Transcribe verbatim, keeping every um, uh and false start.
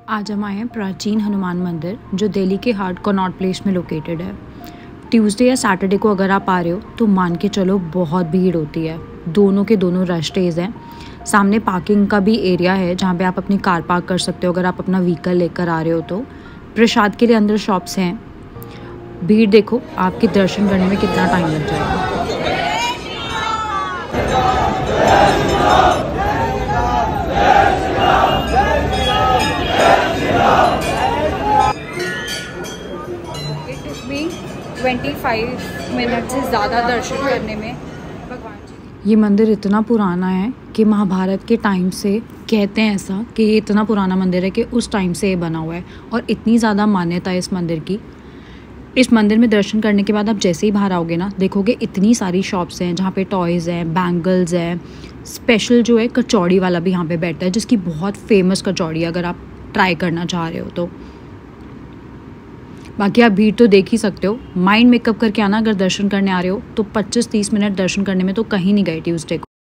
आज हम आए हैं प्राचीन हनुमान मंदिर जो दिल्ली के हार्ट कनॉट प्लेस में लोकेटेड है। ट्यूसडे या सैटरडे को अगर आप आ रहे हो तो मान के चलो बहुत भीड़ होती है। दोनों के दोनों रश डेज हैं। सामने पार्किंग का भी एरिया है जहाँ पे आप अपनी कार पार्क कर सकते हो अगर आप अपना व्हीकल लेकर आ रहे हो तो। प्रसाद के लिए अंदर शॉप्स हैं। भीड़ देखो, आपके दर्शन करने में कितना टाइम लग जाएगा। पच्चीस मिनट से ज़्यादा दर्शन करने में भगवान जी। ये मंदिर इतना पुराना है कि महाभारत के टाइम से कहते हैं ऐसा कि ये इतना पुराना मंदिर है कि उस टाइम से ये बना हुआ है और इतनी ज़्यादा मान्यता है इस मंदिर की। इस मंदिर में दर्शन करने के बाद आप जैसे ही बाहर आओगे ना, देखोगे इतनी सारी शॉप्स हैं जहाँ पे टॉयज़ हैं, बैंगल्स हैं। स्पेशल जो है कचौड़ी वाला भी यहाँ पे बैठता है जिसकी बहुत फेमस कचौड़ी है अगर आप ट्राई करना चाह रहे हो तो। बाकी आप भीड़ तो देख ही सकते हो। माइंड मेकअप करके आना अगर दर्शन करने आ रहे हो तो पच्चीस तीस मिनट दर्शन करने में तो कहीं नहीं गए ट्यूसडे को।